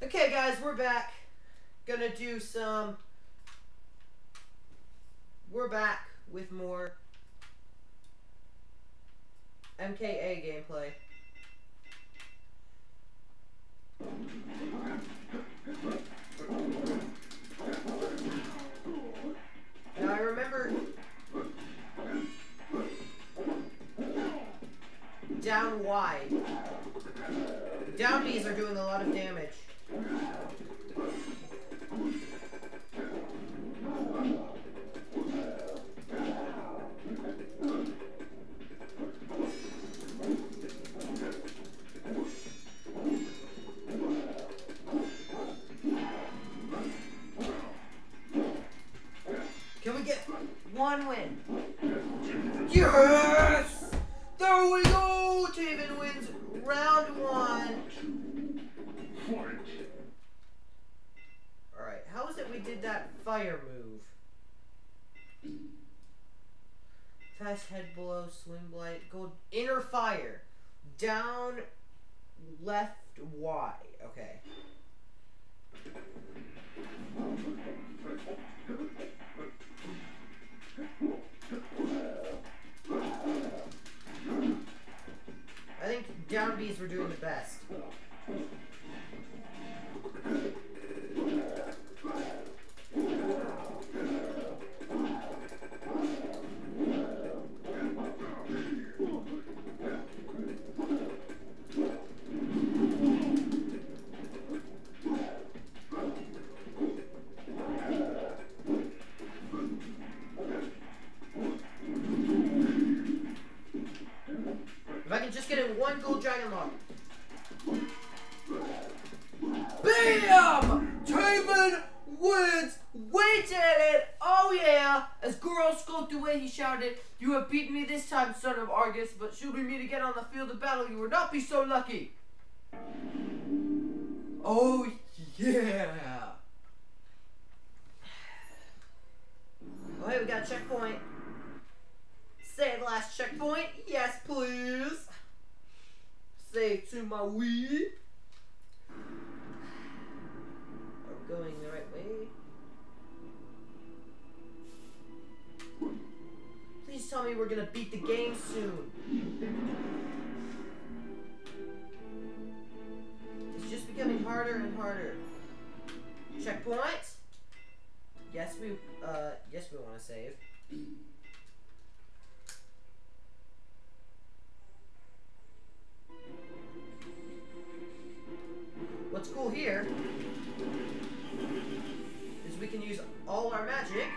Okay, guys, we're back. Gonna do some. We're back with more MKA gameplay. Now I remember down wide. Down Bs are doing a lot of damage. Can we get one win? Yes! There we go! Taven wins round one. Alright, how is it we did that fire move? Fast head blow, swing blight, go inner fire. Down, left, Y. Okay. I think down Bs were doing the best. If I can just get in one gold dragon lock. BAM! Taven wins! We did it! Oh yeah! As Goro scoped away, he shouted, "You have beaten me this time, son of Argus, but should we meet again on the field of battle, you will not be so lucky." Oh yeah! Oh hey, we got a checkpoint. Save the last checkpoint. Yes, please. Save to my Wii. Are we going the right way? Please tell me we're gonna beat the game soon. It's just becoming harder and harder. Checkpoint. Yes, we want to save. What's cool here is we can use all our magic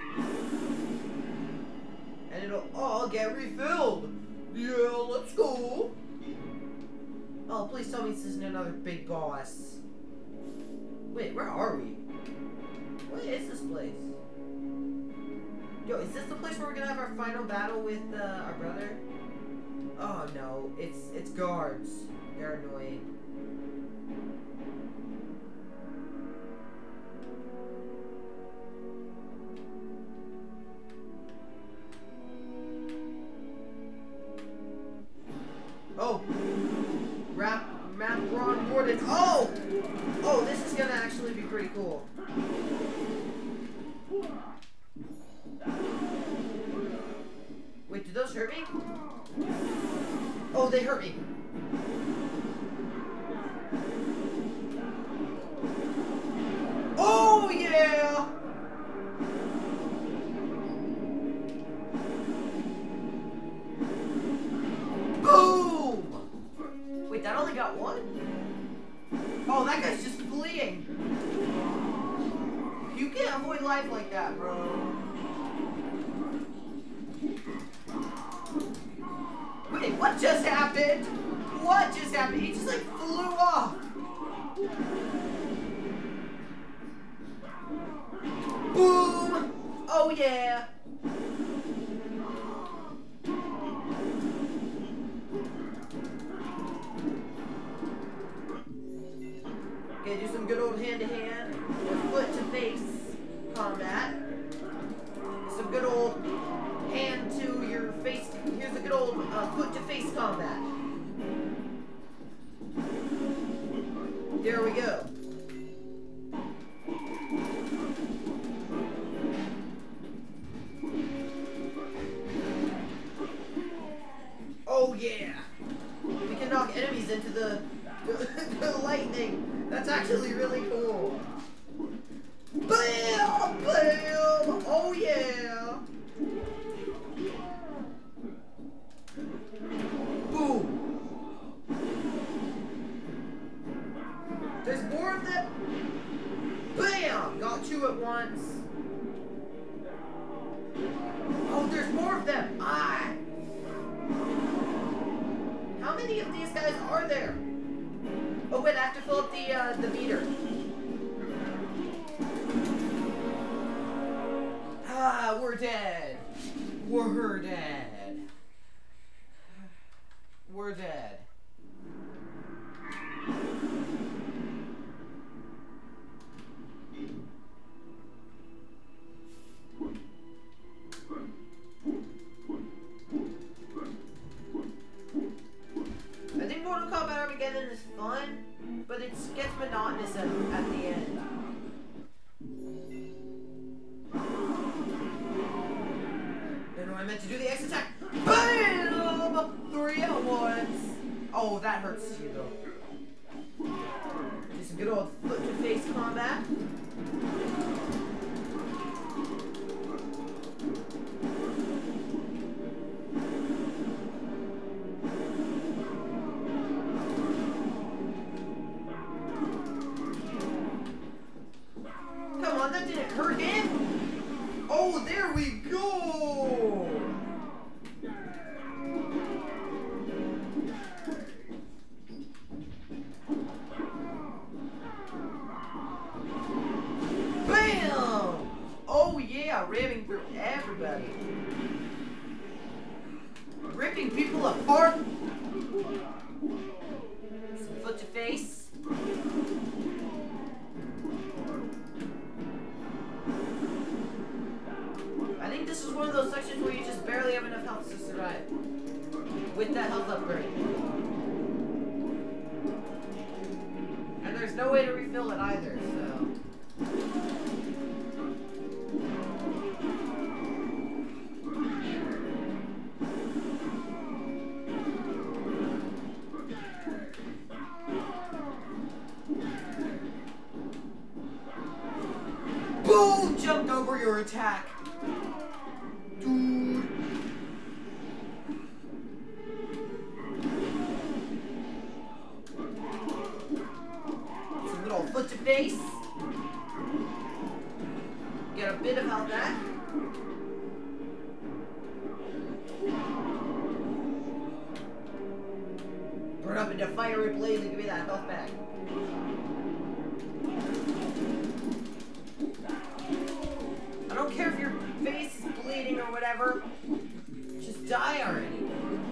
and it'll all get refilled. Yeah, let's go. Oh, please tell me this isn't another big boss. Wait, where are we? What is this place? Yo, is this the place where we're gonna have our final battle with our brother? Oh no, it's guards. They're annoying. Oh, Map Ron Gordon. Oh, this is gonna actually be pretty cool. Wait, did those hurt me? Oh, they hurt me. Oh yeah. Boom! Wait, that only got one? Oh, that guy's just fleeing. You can't avoid life like that, bro. Wait, what just happened? What just happened? He just like flew off. Boom! Oh yeah. Okay, do some good old hand-to-hand or foot-to-face combat. Some good old hand to your face. Here's a good old foot-to-face combat. There we go. enemies into the lightning. That's actually really cool. Bam! Bam! Oh yeah! Boom! There's more of them. Bam! Got two at once. Oh, there's more of them. Ah! How many of these guys are there? Oh wait, I have to fill up the meter. Ah, we're dead. We're dead. We're dead. I think Mortal Kombat Armageddon is fun, but it gets monotonous at the end. Then I meant to do the X attack. BAM! 3 at once. Oh, that hurts you though. Do some good old foot to face combat. Come on, that didn't hurt him. Oh, there we go. Bam! Oh yeah, ramming through everybody. Ripping people apart. Some foot to face. I think this is one of those sections where you just barely have enough health to survive. With that health upgrade. And there's no way to refill it either, so... Boom! Jumped over your attack. Dude. Some little foot to face. Get a bit of health back. Burn up into fiery blaze and give me that health back. I don't care if your face is bleeding or whatever. Just die already.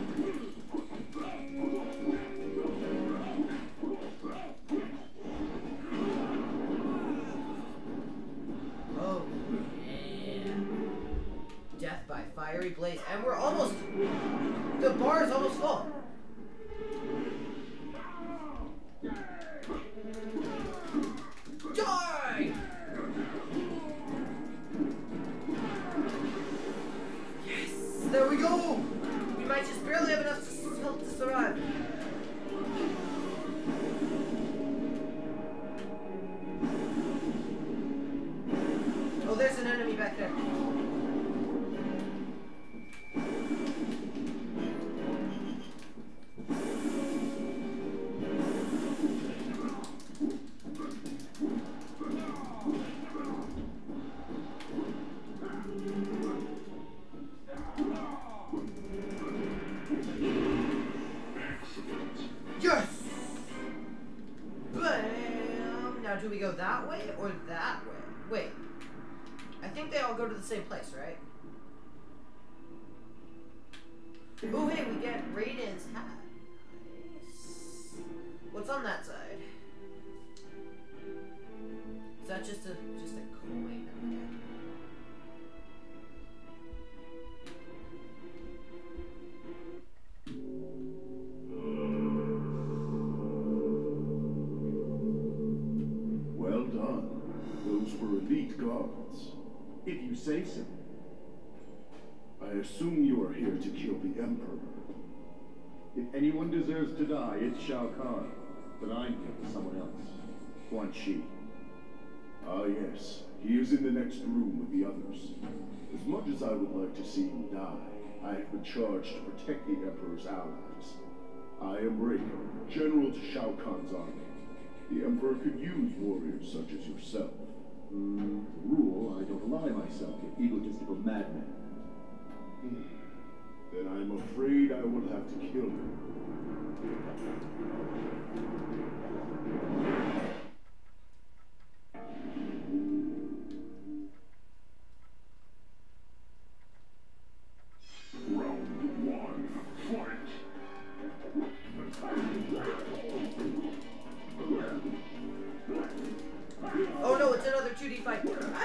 Oh, yeah. Death by fiery blaze. And we're almost... The bar is almost full. Die! There we go! We might just barely have enough health to survive. Oh, there's an enemy back there. Yes! Bam! Now, do we go that way or that way? Wait. I think they all go to the same place, right? Oh, hey, we get Raiden's hat. Nice. What's on that side? Is that just a coin? Okay. Well done. Those were elite guards. If you say so. I assume you are here to kill the Emperor. If anyone deserves to die, it's Shao Kahn. But I'm here for someone else. Quan Chi. Ah, yes. He is in the next room with the others. As much as I would like to see him die, I have been charged to protect the Emperor's allies. I am Reiko, general to Shao Kahn's army. The Emperor could use warriors such as yourself. Rule, I don't ally myself with egotistical madmen. Then I'm afraid I will have to kill him. Round one, fight! Oh no, it's another 2D fight.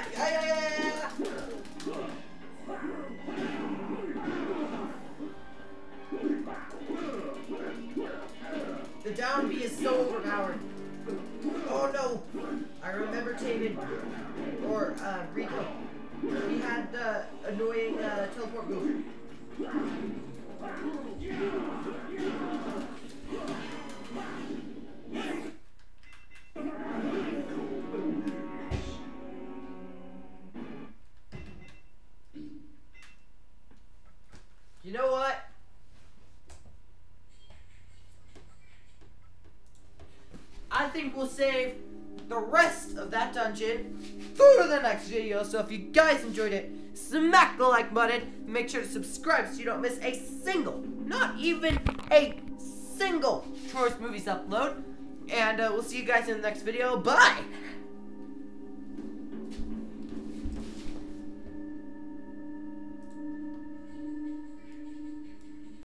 The down B is so overpowered. Oh no! I remember Taven, or Rico. He had the annoying teleport move. You know what? I think we'll save the rest of that dungeon for the next video. So if you guys enjoyed it, smack the like button. Make sure to subscribe so you don't miss a single, not even a single Troy's Movies upload. And we'll see you guys in the next video. Bye!